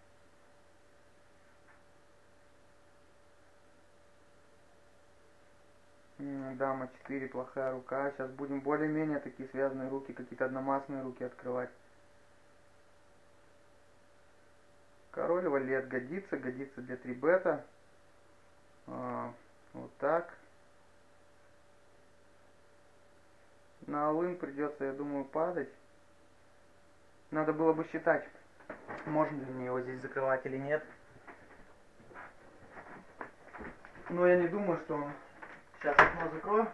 Дама 4, плохая рука, сейчас будем более-менее такие связанные руки, какие-то одномастные руки открывать. Король валет годится, годится для 3 бета. Вот так. На all-in придется, я думаю, падать. Надо было бы считать, можно ли мне его здесь закрывать или нет. Но я не думаю, что он... Сейчас окно закрою.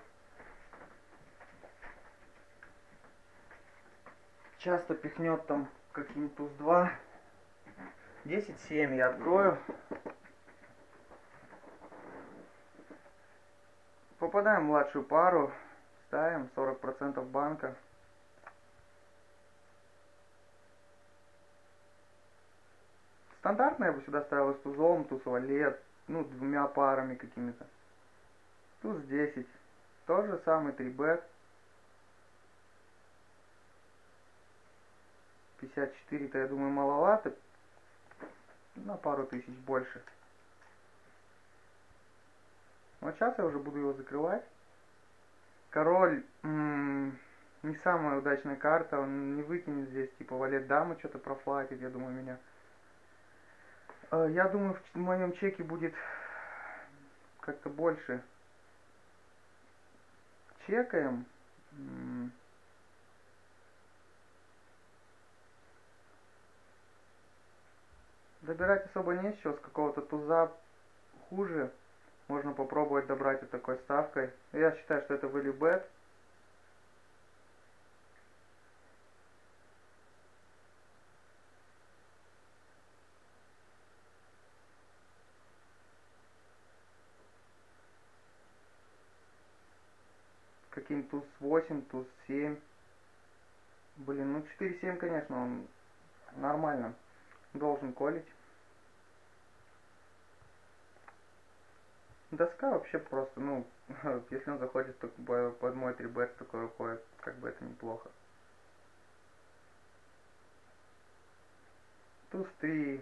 Часто пихнет там каким-нибудь туз 2. 10-7 я открою. Попадаем в младшую пару. Ставим 40% банка. Стандартно я бы сюда ставил с тузом, туз валет, ну, двумя парами какими-то. Туз 10. Тот же самый 3 бет. 54-то, я думаю, маловато. На пару тысяч больше. Вот сейчас я уже буду его закрывать. Король не самая удачная карта. Он не выкинет здесь, типа, валет дамы что-то профлатит, я думаю, меня. Я думаю, в моем чеке будет как-то больше. Чекаем. Добирать особо нечего, с какого-то туза хуже. Можно попробовать добрать вот такой ставкой. Я считаю, что это value bet. Каким туз 8, туз 7. Блин, ну 4-7, конечно, он нормально должен колить. Доска вообще просто, ну, если он заходит под мой 3-бет с такой рукой, как бы это неплохо. Туз 3.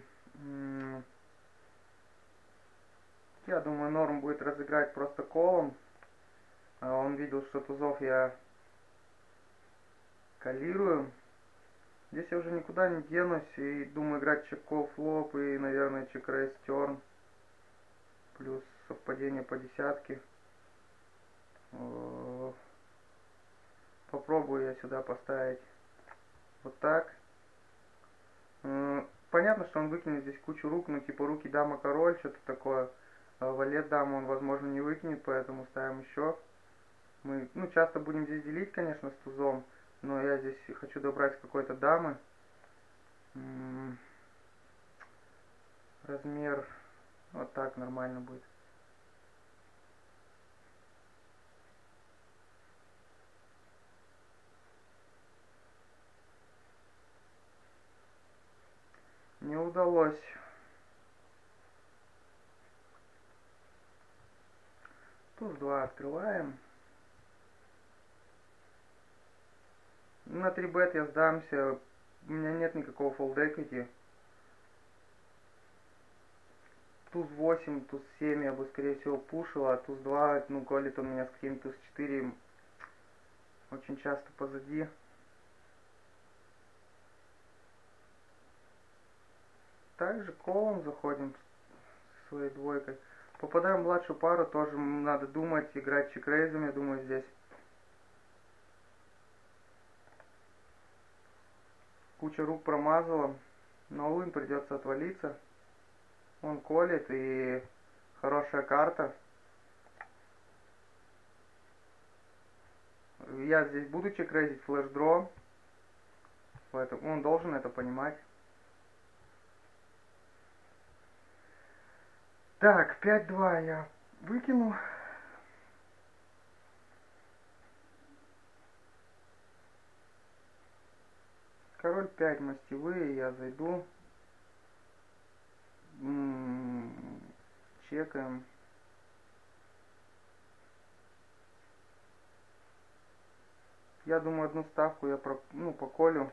Я думаю, норм будет разыграть просто колом. Он видел, что тузов я калирую. Здесь я уже никуда не денусь и думаю играть чек-кол флоп и, наверное, чек-рейс терн. Плюс совпадение по десятке. попробую я сюда поставить вот так. Понятно, что он выкинет здесь кучу рук, ну типа руки дама король, что-то такое. А валет дама он, возможно, не выкинет, поэтому ставим еще. Мы, ну, часто будем здесь делить, конечно, с тузом, но я здесь хочу добрать какой-то дамы. Размер вот так нормально будет. Не удалось. Туз 2 открываем. На 3 бет я сдамся. У меня нет никакого fold equity. Туз 8, туз 7 я бы скорее всего пушил, а туз 2, ну колит он меня с каким туз 4 очень часто позади. Также колом заходим со своей двойкой. Попадаем в младшую пару, тоже надо думать, играть чекрейзом, я думаю, здесь. Куча рук промазала, но all-in придется отвалиться. Он колет, и хорошая карта. Я здесь буду чекрейзить флеш-дро, поэтому он должен это понимать. Так, 5-2 я выкину. Король 5 мастевые, я зайду. Чекаем. Я думаю, одну ставку я поколю.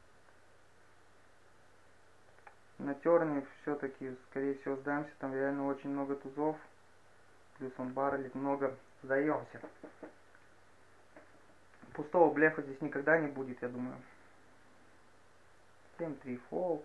На терне все-таки, скорее всего, сдамся. Там реально очень много тузов. Плюс он баррелит много. Сдаемся. Пустого блефа здесь никогда не будет, я думаю. 7-3 фолд.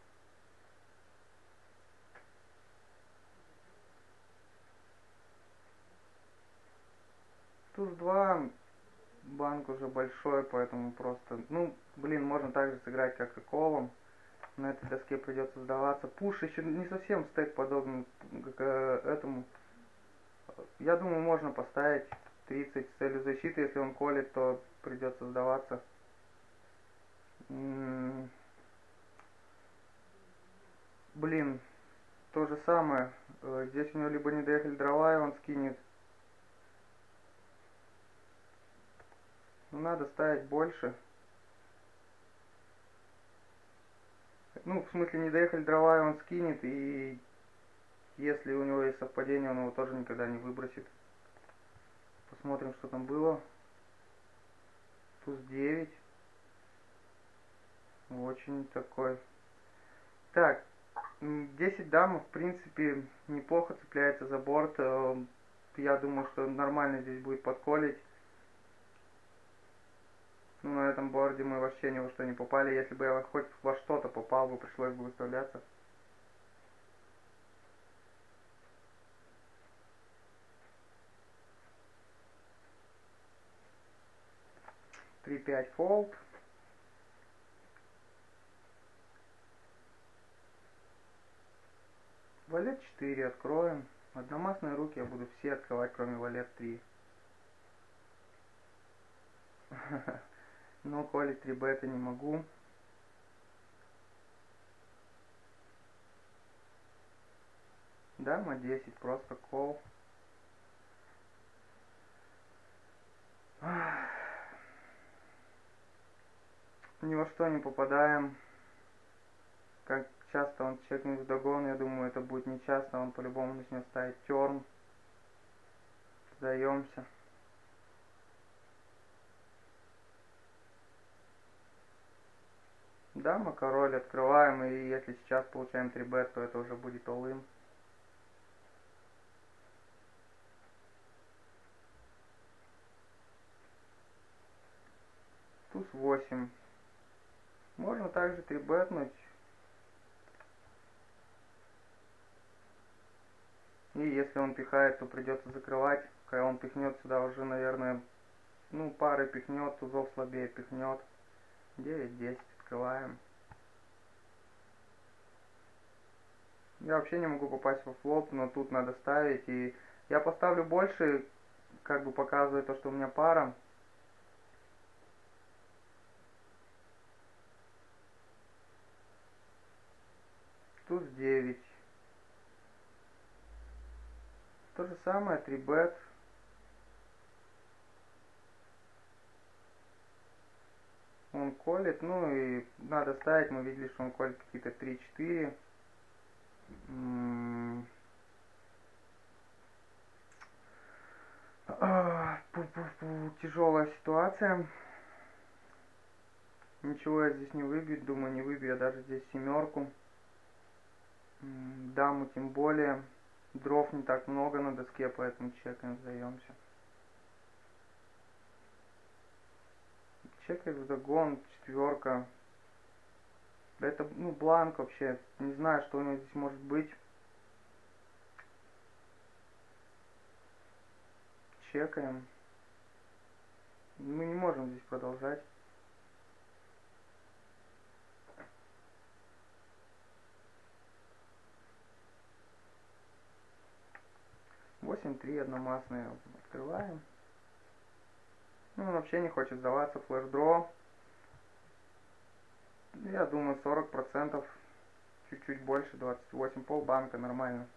Туз 2. Банк уже большой, поэтому просто... Ну, блин, можно также сыграть, как и колом. На этой доске придется сдаваться. Пуш еще не совсем стек подобный к этому. Я думаю, можно поставить 30 с целью защиты. Если он колет, то придется сдаваться. Блин, то же самое. Здесь у него либо не доехали дрова, и он скинет. Ну, надо ставить больше. Ну, в смысле, не доехали дрова, и он скинет, и если у него есть совпадение, он его тоже никогда не выбросит. Посмотрим, что там было. Туз 9. Очень такой. Так, 10 дам, в принципе, неплохо цепляется за борт. Я думаю, что нормально здесь будет подколить. Ну, на этом борде мы вообще ни во что не попали. Если бы я хоть во что-то попал бы, пришлось бы выставляться. Три 5 фолд. Валет 4 откроем. Одномастные руки я буду все открывать, кроме валет 3. Но коли 3 бета не могу. Дама 10, просто кол. Ни во что не попадаем. Как часто он чекнет вдогон, я думаю, это будет не часто. Он по-любому начнет ставить терн. Сдаемся. Дама, король открываем, и если сейчас получаем 3 бет, то это уже будет all-in. Туз 8. Можно также 3 бетнуть. И если он пихает, то придется закрывать. Когда он пихнет сюда, уже, наверное, Ну, пары пихнет, тузов слабее пихнет. 9-10 открываем. Я вообще не могу попасть во флоп, но тут надо ставить. И я поставлю больше, как бы показывая то, что у меня пара. Туз 9. То же самое, 3 бет. Он колет, ну и надо ставить, мы видели, что он колет какие-то 3-4. Тяжелая ситуация. Ничего я здесь не выбью, думаю, не выбью я даже здесь семерку. Даму тем более. Дров не так много на доске, поэтому чекаем, сдаемся. Чекаем вдогон, четверка. Да это, ну, бланк вообще. Не знаю, что у него здесь может быть. Чекаем. Мы не можем здесь продолжать. Восемь, 3 одномастные открываем. Ну, он вообще не хочет сдаваться. Флеш-дро. Я думаю, 40%. Чуть-чуть больше, 28. Полбанка, нормально.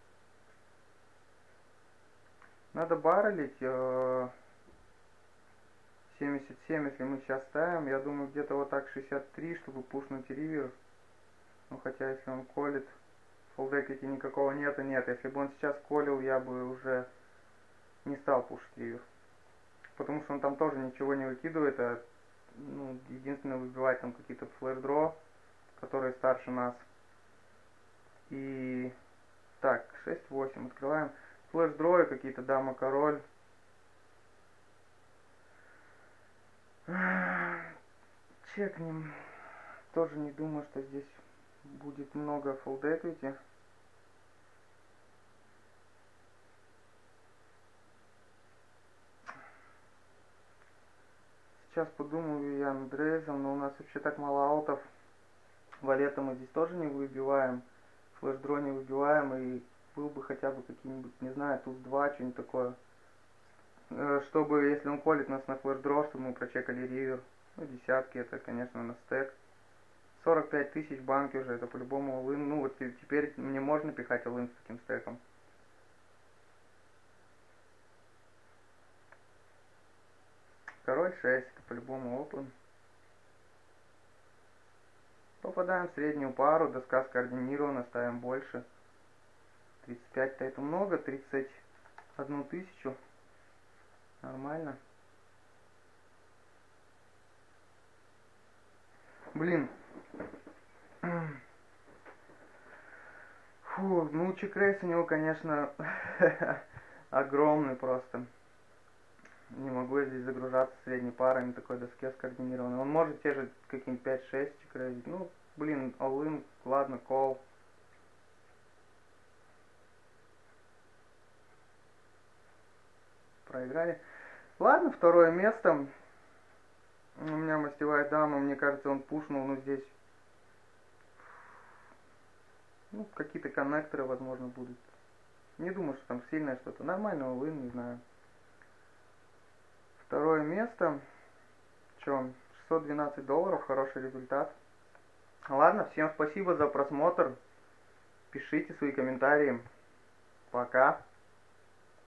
Надо баррелить. 77, если мы сейчас ставим. Я думаю, где-то вот так 63, чтобы пушнуть ривер. Ну, хотя, если он колет, фоллдекете никакого нету. Нет, если бы он сейчас колил, я бы уже не стал пушить ривер. Потому что он там тоже ничего не выкидывает, а, ну, единственное, выбивать там какие-то флеш-дро, которые старше нас. И так, 6-8 открываем. Флеш-дро и какие-то дама-король. Чекнем. Тоже не думаю, что здесь будет много fold equity. Сейчас подумаю я над рейзом, но у нас вообще так мало аутов. Валета мы здесь тоже не выбиваем. Флеш-дро не выбиваем. И был бы хотя бы какие-нибудь, не знаю, туз 2, что-нибудь такое. Чтобы, если он колет нас на флеш-дро, чтобы мы прочекали ривер. Ну, десятки, это, конечно, на стек. 45 тысяч в банке уже, это по-любому all-in. Ну, вот теперь мне можно пихать all-in с таким стеком. Король 6, это по-любому open. Попадаем в среднюю пару, доска скоординирована, ставим больше. 35-то это много, 31 тысячу. Нормально. Блин. Фу, ну чекрейс у него, конечно, огромный просто. Не могу я здесь загружаться средней парой на такой доске скоординированной. Он может те же каким-нибудь 5-6 чекрейзить. Ну, блин, all-in, ладно, call. Проиграли. Ладно, второе место. У меня мастевая дама, мне кажется, он пушнул, но здесь... Ну, какие-то коннекторы, возможно, будут. Не думаю, что там сильное что-то. Нормально, all-in, не знаю. Второе место. Че, $612, хороший результат. Ладно, всем спасибо за просмотр. Пишите свои комментарии. Пока.